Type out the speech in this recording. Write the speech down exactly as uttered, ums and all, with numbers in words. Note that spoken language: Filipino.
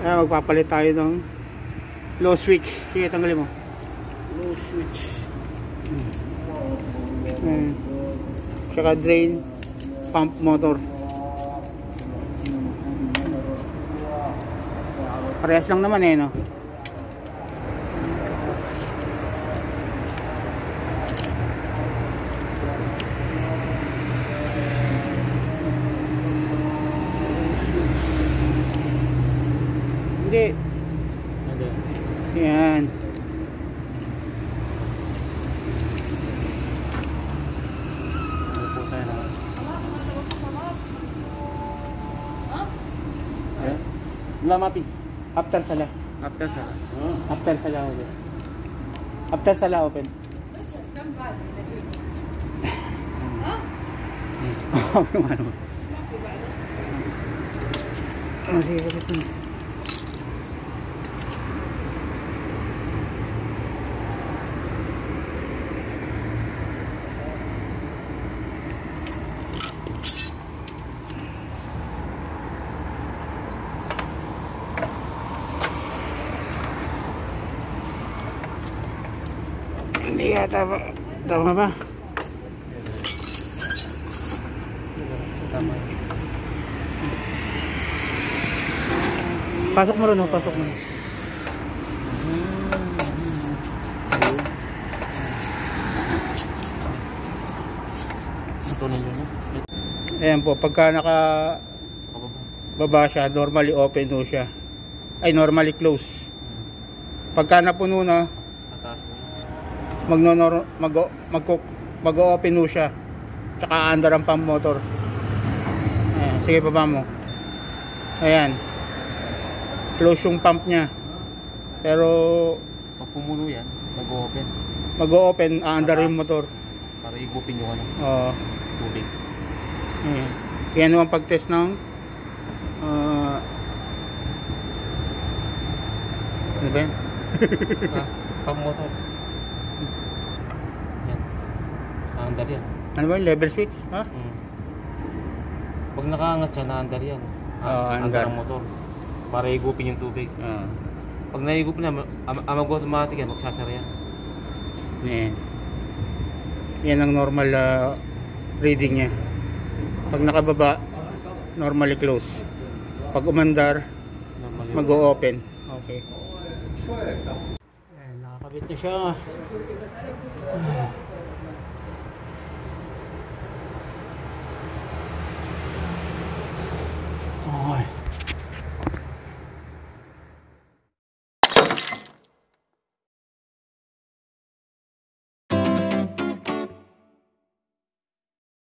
Kaya magpapalit tayo ng low switch. Sige, tanggalin mo. Low switch. Hmm. Tsaka drain pump motor. Parehas lang naman eh, no? Hindi. Yan. Lamati. After sala. After sa. After sala open. After sala open. Oh, ano? Ah, sige, kapit mo. Hindi yata ba? Tama ba? Tama. Pasok mo rin, oh. Pasok mo. Ito nila, no? Ayan po, pagka naka baba siya, normally open ho siya. Ay, normally close. Pagka napuno na, magno mag mag mag-open ho siya. Tsaka under ang pump motor. Ayan, sige, baba mo. Ayan. Close yung pump niya. Pero pag pumuno yan, mag-open. Mag-open, under yung motor. Para igupin yung ano. Oo. Tubig. Ayan. Yan ang pag-test ng uh, ano ba yan? Ah, pump motor. Yan. Naandar yan. Ano ba yung level switch? Ha? Hmm. Pag nakaangat siya, naandar yan. Oo, Ah, andar. andar ang motor. Para igupin yung tubig. Oo. Pag naigupin na, am mag-automatic yan, magsasara yan. Yan. Yan ang normal uh, reading niya. Pag nakababa, normally close. Pag umandar, mag-o-open. Okay. Ayan, nakakabit na siya.